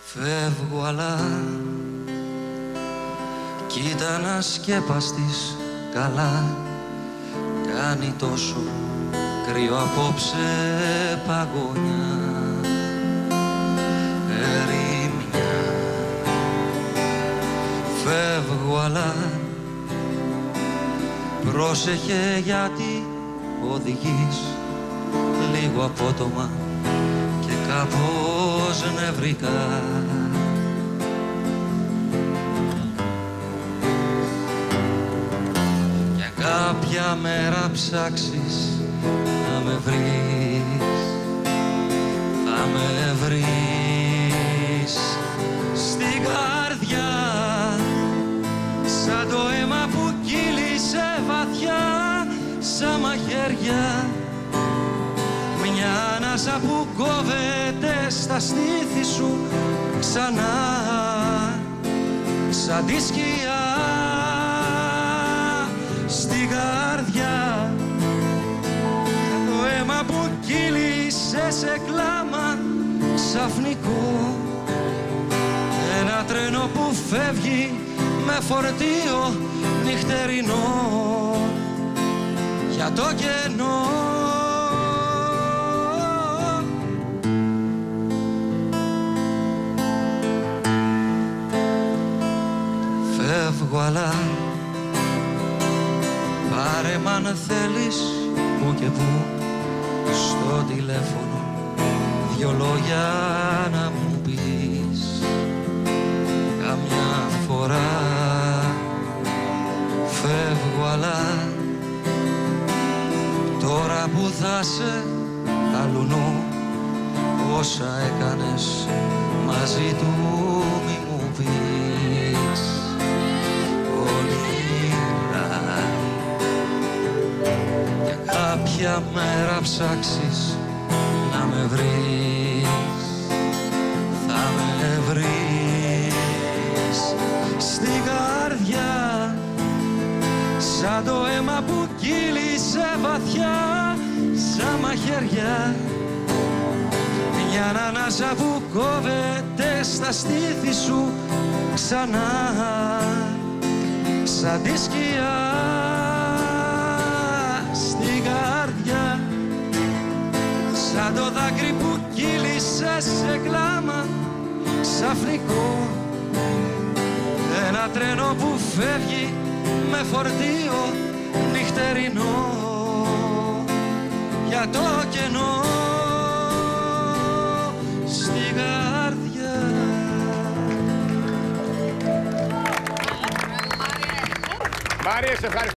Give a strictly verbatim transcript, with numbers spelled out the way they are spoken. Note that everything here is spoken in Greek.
Φεύγω αλλά κοίτα να σκέπαστης καλά. Κάνει τόσο κρύο απόψε παγωνιά. Ερημιά. Φεύγω αλλά πρόσεχε γιατί οδηγείς λίγο απότομα και κάπως νευρικά. Για κάποια μέρα ψάξεις να με βρεις, θα με βρεις στην καρδιά, σαν το αίμα που κύλησε βαθιά, σαν μαχαίρια. Μια ανάσα που κόβεται στα στήθη σου ξανά, σαν τη σκιά στην καρδιά. Το αίμα που κύλησε σε κλάμα ξαφνικό. Ένα τρένο που φεύγει με φορτίο νυχτερινό για το κενό. Φεύγω αλλά πάρε μ' αν θέλεις που και που στο τηλέφωνο δυο λόγια να μου πεις. Καμιά φορά φεύγω αλλά τώρα που θα σε αλουνώ, όσα έκανες μαζί του μη μου πεις. Όνειρα για κάποια μέρα ψάξεις να με βρεις, θα με βρεις στην καρδιά, σαν το αίμα που κύλησε βαθιά, σαν μαχαίρια. Μια ανάσα που κόβεται στα στήθη σου ξανά, σαν τη σκιά στην καρδιά. Σαν το δάκρυ που κύλησε σε κλάμα ξαφνικό. Ένα τρένο που φεύγει με φορτίο νυχτερινό για το κενό στην καρδιά. Μάριε, σε ευχαριστώ.